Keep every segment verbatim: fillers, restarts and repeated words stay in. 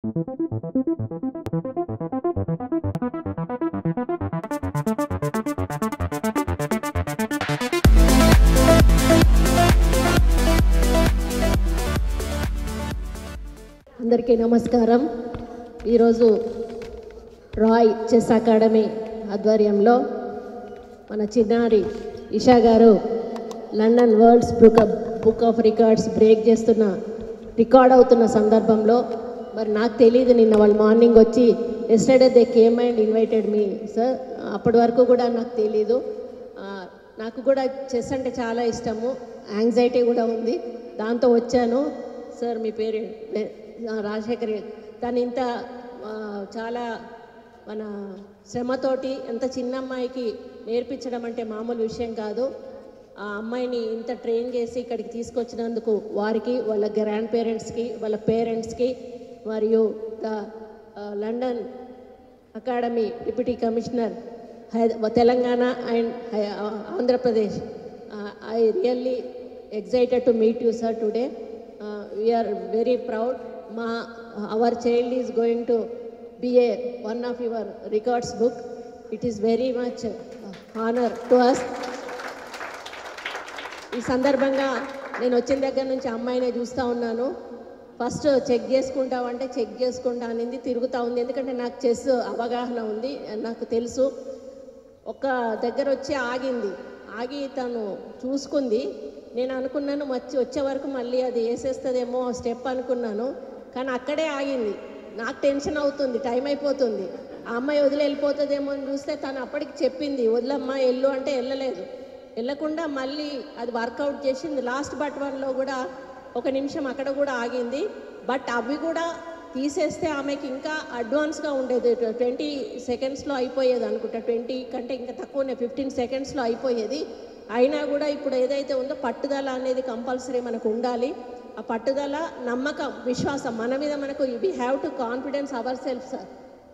అందరికీ నమస్కారం. ఈరోజు రాయ్ చెస్ అకాడమీ ఆధ్వర్యంలో మన చిన్నారి ఇషా గారు London worlds book book of records break చేస్తున్న రికార్డ్ అవుతున్న సందర్భంలో మరి నాకు తెలియదు, నిన్న వాళ్ళు మార్నింగ్ వచ్చి yesterday they came and invited me sir. అప్పటి వరకు కూడా నాకు తెలీదు. నాకు కూడా చెస్ అంటే చాలా ఇష్టము, యాంగ్జైటీ కూడా ఉంది, దాంతో వచ్చాను. సార్ మీ పేరు రాజశేఖర్. తను ఇంత చాలా మన శ్రమతోటి ఎంత చిన్న అమ్మాయికి నేర్పించడం అంటే మామూలు విషయం కాదు. ఆ అమ్మాయిని ఇంత ట్రైన్ చేసి ఇక్కడికి తీసుకొచ్చినందుకు వారికి, వాళ్ళ గ్రాండ్ పేరెంట్స్కి, వాళ్ళ పేరెంట్స్కి, మరియు the London academy deputy commissioner Telangana and Andhra Pradesh, I really excited to meet you sir today. we are very proud. Ma our child is going to be a one of your records book. It is very much honor to us. ఈ సందర్భంగా నేను వచ్చిన దగ్గర నుంచి అమ్మాయినే చూస్తూ ఉన్నాను. First check చేసుకుంటామంటే check చేసుకుంటా అనింది, తిరుగుతూ ఉంది. ఎందుకంటే నాకు చెస్ అవగాహన ఉంది, నాకు తెలుసు. ఒక దగ్గర వచ్చి ఆగింది, ఆగి తను చూసుకుంది. నేను అనుకున్నాను వచ్చి వచ్చే వరకు మళ్ళీ అది వేసేస్తుందేమో స్టెప్ అనుకున్నాను, కానీ అక్కడే ఆగింది. నాకు టెన్షన్ అవుతుంది, టైం అయిపోతుంది, ఆ అమ్మాయి వదిలి వెళ్ళిపోతుందేమో అని చూస్తే తను అప్పటికి చెప్పింది వదిలమ్మా వెళ్ళు అంటే వెళ్ళలేదు. వెళ్ళకుండా మళ్ళీ అది వర్కౌట్ చేసింది. లాస్ట్ బట్ వన్లో కూడా ఒక నిమిషం అక్కడ కూడా ఆగింది. బట్ అవి కూడా తీసేస్తే ఆమెకి ఇంకా అడ్వాన్స్గా ఉండేది. ట్వంటీ సెకండ్స్లో అయిపోయేది అనుకుంటా, ట్వంటీ కంటే ఇంకా తక్కువనే, ఫిఫ్టీన్ సెకండ్స్లో అయిపోయేది. అయినా కూడా ఇప్పుడు ఏదైతే ఉందో పట్టుదల అనేది కంపల్సరీ మనకు ఉండాలి. ఆ పట్టుదల, నమ్మకం, విశ్వాసం మన మీద మనకు. We have to confidence our self sir.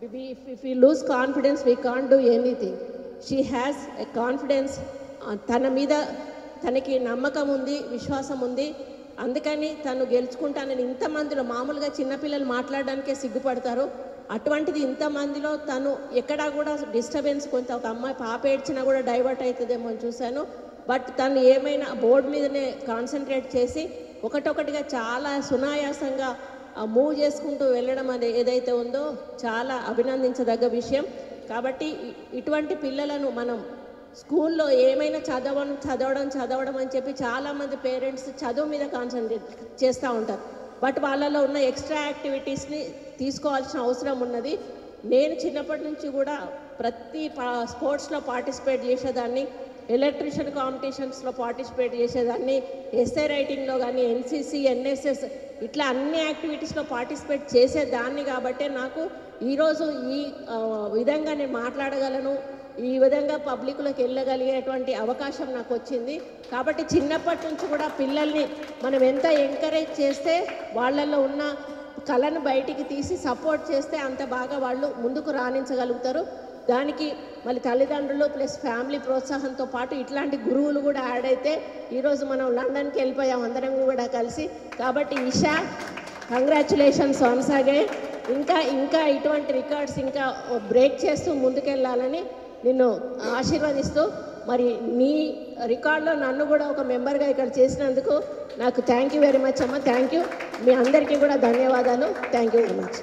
If you lose confidence we can't do anything. She has a confidence, తన మీద తనకి నమ్మకం ఉంది, విశ్వాసం ఉంది. అందుకని తను గెలుచుకుంటానని ఇంతమందిలో, మామూలుగా చిన్నపిల్లలు మాట్లాడడానికే సిగ్గుపడతారు, అటువంటిది ఇంతమందిలో తను ఎక్కడా కూడా డిస్టర్బెన్స్, కొంత ఒక అమ్మాయి పాప ఏడ్చినా కూడా డైవర్ట్ అవుతుందేమో అని చూశాను. బట్ తను ఏమైనా బోర్డు మీదనే కాన్సన్ట్రేట్ చేసి ఒకటొకటిగా చాలా సునాయాసంగా మూవ్ చేసుకుంటూ వెళ్ళడం అనేది ఏదైతే ఉందో చాలా అభినందించదగ్గ విషయం. కాబట్టి ఇటువంటి పిల్లలను మనం స్కూల్లో ఏమైనా చదవడం చదవడం చదవడం అని చెప్పి చాలామంది పేరెంట్స్ చదువు మీద కాన్సన్ట్రేట్ చేస్తూ ఉంటారు. బట్ వాళ్ళలో ఉన్న ఎక్స్ట్రా యాక్టివిటీస్ని తీసుకోవాల్సిన అవసరం ఉన్నది. నేను చిన్నప్పటి నుంచి కూడా ప్రతి స్పోర్ట్స్లో పార్టిసిపేట్ చేసేదాన్ని, ఎలక్ట్రిషియన్ కాంపిటీషన్స్లో పార్టిసిపేట్ చేసేదాన్ని, ఎస్ఏ రైటింగ్లో కానీ, ఎన్సీసీ, ఎన్ఎస్ఎస్, ఇట్లా అన్ని యాక్టివిటీస్లో పార్టిసిపేట్ చేసేదాన్ని. కాబట్టే నాకు ఈరోజు ఈ విధంగా నేను మాట్లాడగలను, ఈ విధంగా పబ్లిక్లోకి వెళ్ళగలిగేటువంటి అవకాశం నాకు వచ్చింది. కాబట్టి చిన్నప్పటి నుంచి కూడా పిల్లల్ని మనం ఎంత ఎంకరేజ్ చేస్తే, వాళ్ళల్లో ఉన్న కళను బయటికి తీసి సపోర్ట్ చేస్తే అంత బాగా వాళ్ళు ముందుకు రాణించగలుగుతారు. దానికి మళ్ళీ తల్లిదండ్రులు ప్లస్ ఫ్యామిలీ ప్రోత్సాహంతో పాటు ఇట్లాంటి గురువులు కూడా యాడ్ అయితే ఈరోజు మనం లండన్కి వెళ్ళిపోయాం అందరం కూడా కలిసి. కాబట్టి ఇషా, కంగ్రాచులేషన్స్ వన్స్ అగైన్. ఇంకా ఇంకా ఇటువంటి రికార్డ్స్ ఇంకా బ్రేక్ చేస్తూ ముందుకెళ్ళాలని నిన్ను ఆశీర్వదిస్తూ, మరి నీ రికార్డులో నన్ను కూడా ఒక మెంబర్గా ఇక్కడ చేసినందుకు నాకు థ్యాంక్ యూ వెరీ మచ్ అమ్మ. Thank you. మీ అందరికీ కూడా ధన్యవాదాలు. Thank you very much.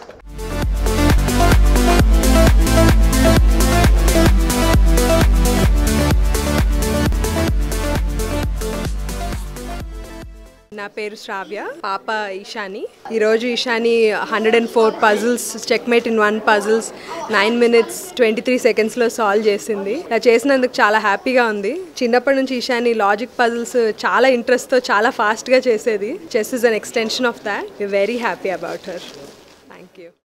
నా పేరు శ్రావ్య, పాప ఈశాని. ఈరోజు Eshani hundred and four puzzles, checkmate in one puzzles nine minutes twenty three సెకండ్స్లో సాల్వ్ చేసింది. ఇలా చేసినందుకు చాలా హ్యాపీగా ఉంది. చిన్నప్పటి నుంచి ఈశాని లాజిక్ పజిల్స్ చాలా ఇంట్రెస్ట్తో చాలా ఫాస్ట్గా చేసేది. Chess is an extension of that. We very happy about her. Thank you.